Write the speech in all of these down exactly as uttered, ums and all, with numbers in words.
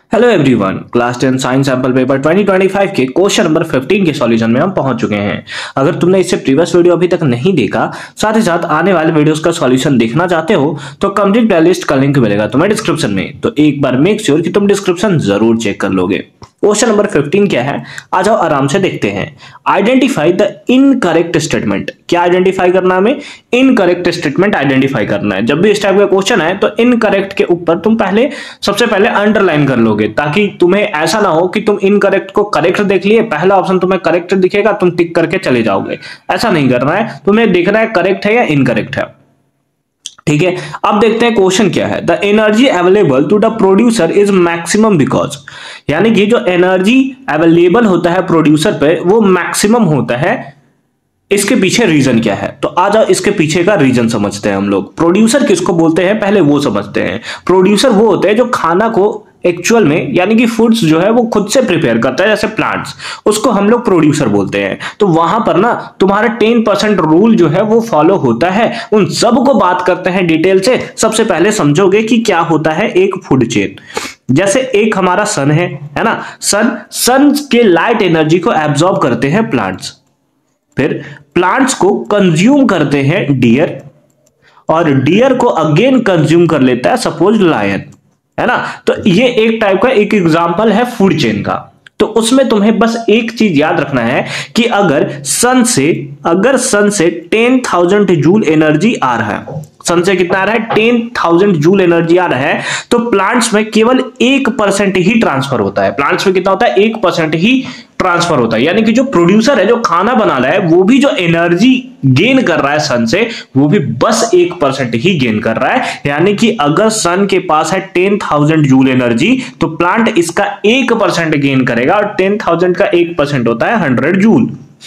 Hello everyone, class ten science sample paper twenty twenty five के question number fifteen के solution में हम पहुंच चुके हैं। अगर तुमने इससे प्रीवियस वीडियो अभी तक नहीं देखा, साथ ही साथ आने वाले वीडियोस का सॉल्यूशन देखना चाहते हो तो कंप्लीट प्लेलिस्ट का लिंक मिलेगा तुम्हें डिस्क्रिप्शन में। तो एक बार मेक श्योर कि तुम डिस्क्रिप्शन जरूर चेक कर लोगे। क्वेश्चन नंबर फिफ्टीन क्या है, आ जाओ आराम से देखते हैं। Identify the incorrect statement. क्या आइडेंटिफाई करना है हमें? इनकरेक्ट स्टेटमेंट आइडेंटिफाई करना है। जब भी इस टाइप का क्वेश्चन है तो इनकरेक्ट के ऊपर तुम पहले सबसे पहले अंडरलाइन कर लोगे, ताकि तुम्हें ऐसा ना हो कि तुम इनकरेक्ट को करेक्ट देख लिए, पहला ऑप्शन तुम्हें करेक्ट दिखेगा, तुम टिक करके चले जाओगे। ऐसा नहीं करना है, तुम्हें देखना है करेक्ट है या इनकरेक्ट है। ठीक है, अब देखते हैं क्वेश्चन क्या है। The energy available to the producer is maximum because, यानी कि जो एनर्जी अवेलेबल होता है प्रोड्यूसर पे वो मैक्सिमम होता है। इसके पीछे रीजन क्या है? तो आ जाओ इसके पीछे का रीजन समझते हैं हम लोग। प्रोड्यूसर किसको बोलते हैं पहले वो समझते हैं। प्रोड्यूसर वो होते हैं जो खाना को एक्चुअल में, यानी कि फूड्स जो है वो खुद से प्रिपेयर करता है, जैसे प्लांट्स, उसको हम लोग प्रोड्यूसर बोलते हैं। तो वहां पर ना तुम्हारा टेन परसेंट रूल जो है वो फॉलो होता है। उन सब को बात करते हैं डिटेल से। सबसे पहले समझोगे कि क्या होता है एक फूड चेन। जैसे एक हमारा सन है है ना, सन सन के लाइट एनर्जी को एब्जॉर्ब करते हैं प्लांट्स, फिर प्लांट्स को कंज्यूम करते हैं डियर, और डियर को अगेन कंज्यूम कर लेता है सपोज लायन, है ना। तो ये एक टाइप का एक एग्जांपल है फूड चेन का। तो उसमें तुम्हें बस एक चीज याद रखना है कि अगर सन से अगर सन से टेन थाउजेंड जूल एनर्जी आ रहा है, सन से कितना आ रहा है? टेन थाउजेंड जूल एनर्जी आ रहा है, तो प्लांट्स में केवल एक परसेंट ही ट्रांसफर होता है। प्लांट्स में कितना होता है? एक परसेंट ही ट्रांसफर होता है। यानी कि जो प्रोड्यूसर है, जो खाना बना रहा है, वो भी जो एनर्जी गेन कर रहा है सन से, वो भी बस एक परसेंट ही गेन कर रहा है। यानी कि अगर सन के पास है टेन थाउजेंड जूल एनर्जी, तो प्लांट इसका एक परसेंट गेन करेगा, और टेन थाउजेंड का एक परसेंट होता है हंड्रेड जूल।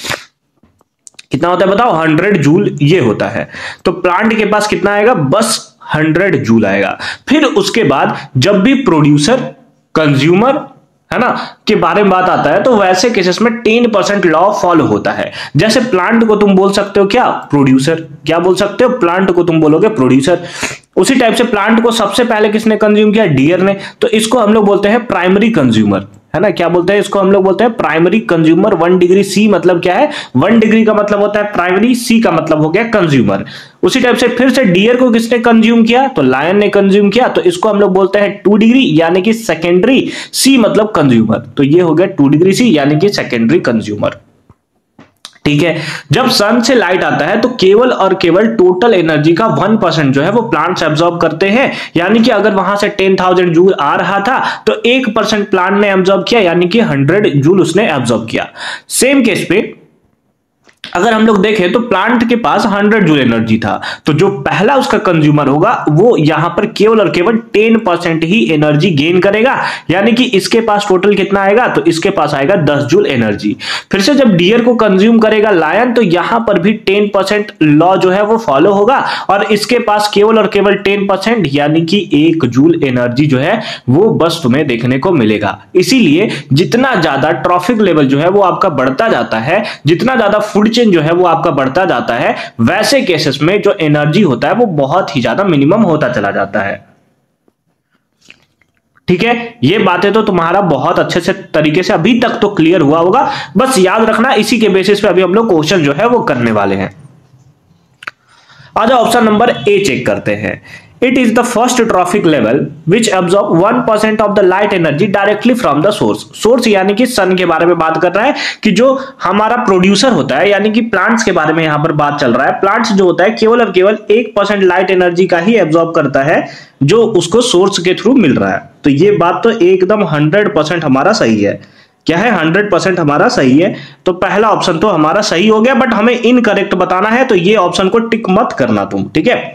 कितना होता है बताओ? हंड्रेड जूल ये होता है। तो प्लांट के पास कितना आएगा? बस हंड्रेड जूल आएगा। फिर उसके बाद जब भी प्रोड्यूसर, कंज्यूमर, है ना, के बारे में बात आता है, तो वैसे केसेस में टेन परसेंट लॉ फॉलो होता है। जैसे प्लांट को तुम बोल सकते हो क्या? प्रोड्यूसर। क्या बोल सकते हो? प्लांट को तुम बोलोगे प्रोड्यूसर। उसी टाइप से प्लांट को सबसे पहले किसने कंज्यूम किया? डियर ने। तो इसको हम लोग बोलते हैं प्राइमरी कंज्यूमर, है ना। क्या बोलते हैं इसको? हम लोग बोलते हैं primary consumer. One degree C मतलब क्या है? वन डिग्री का मतलब होता है प्राइमरी, सी का मतलब हो गया कंज्यूमर। उसी टाइप से फिर से डियर को किसने कंज्यूम किया? तो लायन ने कंज्यूम किया, तो इसको हम लोग बोलते हैं टू डिग्री, यानी कि सेकेंडरी, सी मतलब कंज्यूमर। तो ये हो गया टू डिग्री सी, यानी कि सेकेंडरी कंज्यूमर। ठीक है, जब सन से लाइट आता है तो केवल और केवल टोटल एनर्जी का वन परसेंट जो है वो प्लांट्स एब्जॉर्ब करते हैं। यानी कि अगर वहां से टेन थाउजेंड जूल आ रहा था तो एक परसेंट प्लांट ने एब्जॉर्ब किया, यानी कि हंड्रेड जूल उसने एब्जॉर्ब किया। सेम केस पे अगर हम लोग देखें तो प्लांट के पास हंड्रेड जूल एनर्जी था, तो जो पहला उसका कंज्यूमर होगा वो यहां पर केवल और केवल टेन परसेंट ही एनर्जी गेन करेगा। यानी कि इसके पास टोटल कितना आएगा? तो इसके पास आएगा दस जूल एनर्जी। फिर से जब डियर को कंज्यूम करेगा लायन, तो यहां पर भी टेन परसेंट लॉ जो है वो फॉलो होगा, और इसके पास केवल और केवल टेन परसेंट, यानी कि एक जूल एनर्जी जो है वो बस तुम्हें देखने को मिलेगा। इसीलिए जितना ज्यादा ट्रॉफिक लेवल जो है वो आपका बढ़ता जाता है, जितना ज्यादा फूड चेन जो है वो आपका बढ़ता जाता है, वैसे केसेस में जो एनर्जी होता है वो बहुत ही ज्यादा मिनिमम होता चला जाता है। ठीक है, ये बातें तो तुम्हारा बहुत अच्छे से तरीके से अभी तक तो क्लियर हुआ होगा। बस याद रखना, इसी के बेसिस पे अभी हम लोग क्वेश्चन जो है वो करने वाले हैं। आज ऑप्शन नंबर ए चेक करते हैं। It is the first trophic level which absorb one percent of the light energy directly from the source. Source यानी कि सन के बारे में बात कर रहा है, कि जो हमारा प्रोड्यूसर होता है, यानी कि प्लांट्स के बारे में यहां पर बात चल रहा है। प्लांट्स जो होता है केवल और केवल एक परसेंट लाइट एनर्जी का ही एब्जॉर्ब करता है, जो उसको सोर्स के थ्रू मिल रहा है। तो ये बात तो एकदम हंड्रेड परसेंट हमारा सही है। क्या है? हंड्रेड परसेंट हमारा सही है। तो पहला ऑप्शन तो हमारा सही हो गया, बट हमें इनकरेक्ट बताना है, तो ये ऑप्शन को टिक मत करना तुम। ठीक है,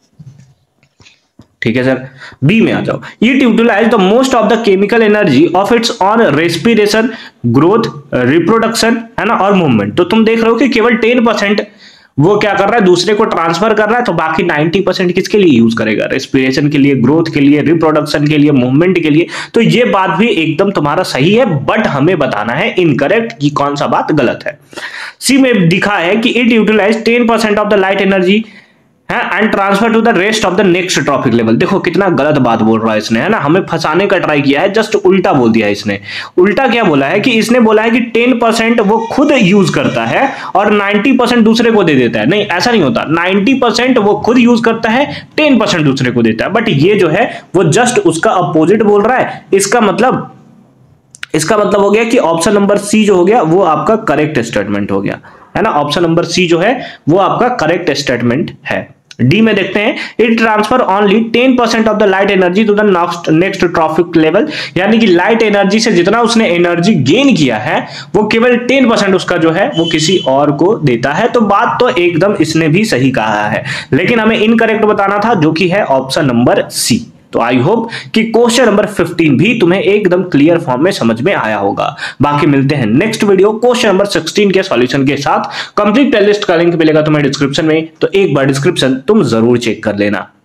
ठीक है सर। बी में आ जाओ। It utilize the most of the chemical energy of its on respiration, growth, reproduction, है ना, और मूवमेंट। तो तुम देख रहे हो कि केवल टेन परसेंट वो क्या कर रहा है? दूसरे को ट्रांसफर कर रहा है, तो बाकी नाइंटी परसेंट किसके लिए यूज करेगा? रेस्पिरेशन के लिए, ग्रोथ के लिए, रिप्रोडक्शन के लिए, मूवमेंट के लिए। तो ये बात भी एकदम तुम्हारा सही है, बट हमें बताना है इनकरेक्ट कि कौन सा बात गलत है। सी में दिखा है कि it utilize ten percent of the light energy, है and transfer to the rest of the next trophic level. देखो कितना गलत बात बोल रहा है इसने, है ना, हमें फंसाने का ट्राई किया है, जस्ट उल्टा बोल दिया है इसने। उल्टा क्या बोला है कि इसने बोला है कि टेन परसेंट वो खुद यूज करता है और नाइंटी परसेंट दूसरे को दे देता है। नहीं, ऐसा नहीं होता, नाइंटी परसेंट वो खुद यूज करता है, टेन परसेंट दूसरे को देता है। बट ये जो है वो जस्ट उसका अपोजिट बोल रहा है। इसका मतलब इसका मतलब हो गया कि ऑप्शन नंबर सी जो हो गया वो आपका करेक्ट स्टेटमेंट हो गया, है ना। ऑप्शन नंबर सी जो है वो आपका करेक्ट स्टेटमेंट है। डी में देखते हैं, it transfer only ten percent of the light energy to the next next trophic level, यानी कि लाइट एनर्जी से जितना उसने एनर्जी गेन किया है वो केवल टेन परसेंट उसका जो है वो किसी और को देता है। तो बात तो एकदम इसने भी सही कहा है, लेकिन हमें इनकरेक्ट बताना था जो कि है ऑप्शन नंबर सी। तो आई होप कि क्वेश्चन नंबर फिफ्टीन भी तुम्हें एकदम क्लियर फॉर्म में समझ में आया होगा। बाकी मिलते हैं next video question number sixteen के सॉल्यूशन के साथ। कंप्लीट प्लेलिस्ट का लिंक मिलेगा तुम्हें डिस्क्रिप्शन में, तो एक बार डिस्क्रिप्शन तुम जरूर चेक कर लेना।